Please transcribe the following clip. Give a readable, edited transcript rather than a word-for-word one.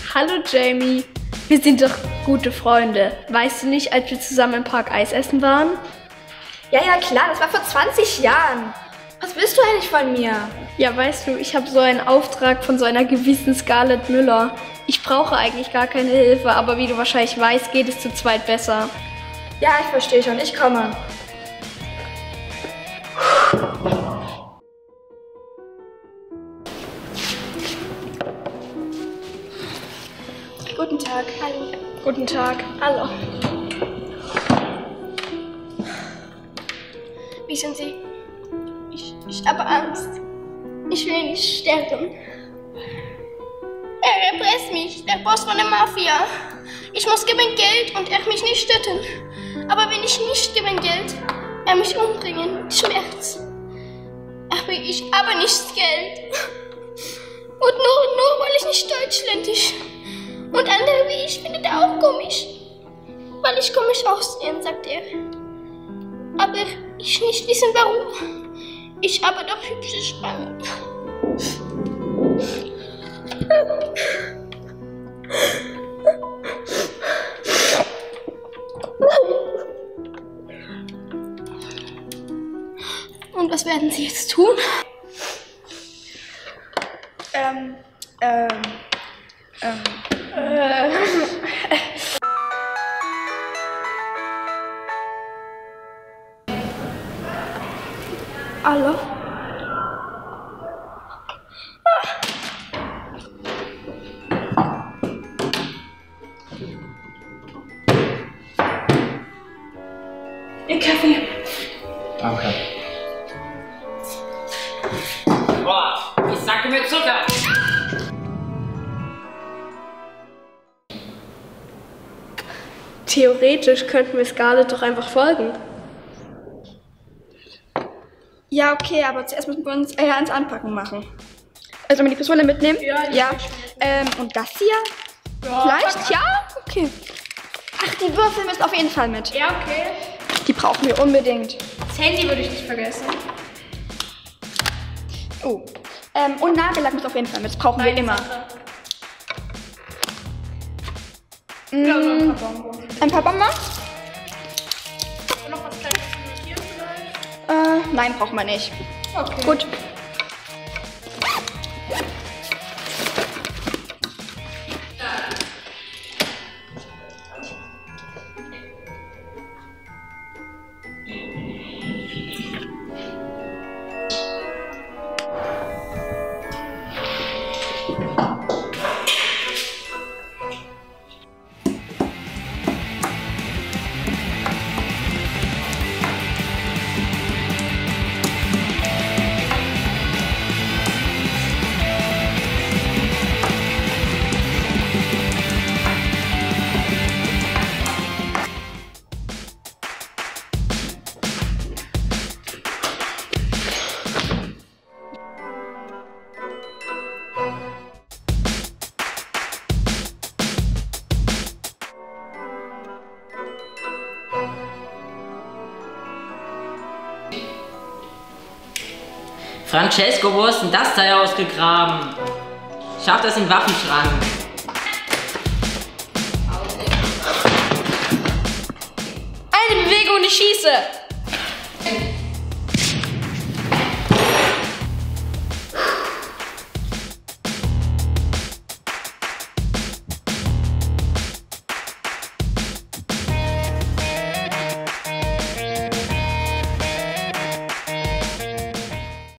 Hallo Jamie, wir sind doch gute Freunde. Weißt du nicht, als wir zusammen im Park Eis essen waren? Ja, klar, das war vor 20 Jahren. Was willst du eigentlich von mir? Ja, weißt du, ich habe so einen Auftrag von so einer gewissen Scarlett Müller. Ich brauche eigentlich gar keine Hilfe, aber wie du wahrscheinlich weißt, geht es zu zweit besser. Ja, ich verstehe schon, ich komme. Guten Tag, hallo. Guten Tag. Hallo. Wissen Sie, ich habe Angst. Ich will nicht sterben. Er erpresst mich, der Boss von der Mafia. Ich muss geben Geld und er mich nicht töten. Aber wenn ich nicht geben Geld, er mich umbringen mit Schmerz. Aber ich habe nicht Geld. Und nur weil ich nicht deutschländisch. Und andere wie ich findet er auch komisch. Weil ich komisch aussehen, sagt er. Aber ich nicht wissen warum. Ich habe doch hübsche Spangen. Und was werden Sie jetzt tun? Hallo? Ihr Kaffee. Danke. Boah, ich sagte mir Zucker. Theoretisch könnten wir Scarlett doch einfach folgen. Ja, okay, aber zuerst müssen wir uns eher ans Anpacken machen. Also wir die Pistole mitnehmen? Ja. Und das hier? Ja. Vielleicht? Ja? Okay. Ach, die Würfel müssen auf jeden Fall mit. Ja, okay. Die brauchen wir unbedingt. Das Handy würde ich nicht vergessen. Oh. Und Nagellack muss auf jeden Fall mit. Das brauchen wir immer. Ja, so ein paar Bonbons. Ein paar Bonbons? Noch was Kleines zu notieren vielleicht? Nein, braucht man nicht. Okay. Gut. Francesco, wo ist denn das Teil ausgegraben? Schaff das in den Waffenschrank. Eine Bewegung und ich schieße!